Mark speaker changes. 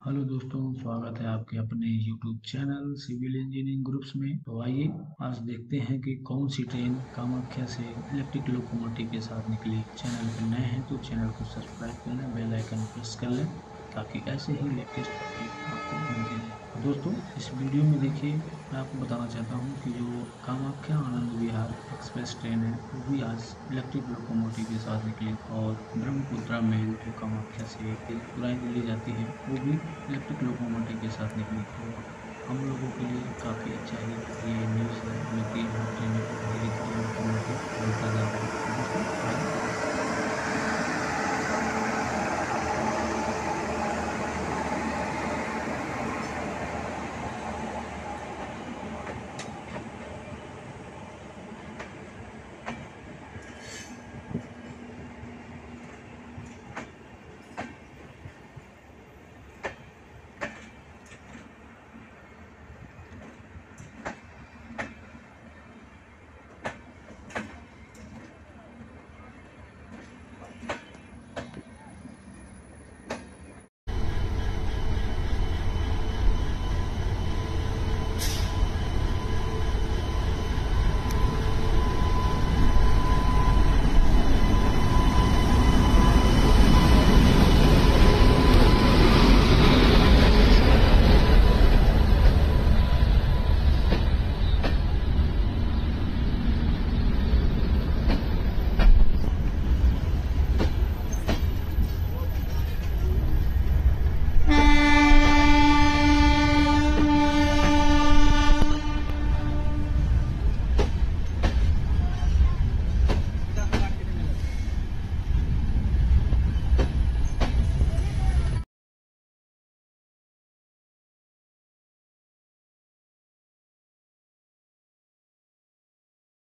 Speaker 1: Hello दोस्तों, स्वागत है आपके अपने YouTube channel civil engineering groups में। तो आइए आज देखते हैं कि कौन सी ट्रेन कामाख्या से इलेक्ट्रिक लोकोमोटिव के साथ निकली। चैनल पर नए हैं तो चैनल को सब्सक्राइब कर लें, बेल आइकन प्रेस कर लें ताकि ऐसे ही लेटेस्ट अपडेट आपको मिलते रहें। तो दोस्तों, इस वीडियो में देखिए, मैं आपको बताना चाहता हूँ कि जो कामाख्या आनंद विहार एक्सप्रेस ट्रेन है वो भी आज इलेक्ट्रिक लोकोमोटिव के साथ निकली और ब्रह्मपुत्रा मेल जो कामाख्या से पुरानी दिल्ली जाती है वो भी इलेक्ट्रिक लोकोमोटिव के साथ निकली। तो हम लोगों के लिए काफ़ी अच्छा ही ये न्यूज़ है, क्योंकि हर ट्रेनों को धीरे धीरे लोकोमोटिव मिलता जा रहा है। तो दोस्तों आइए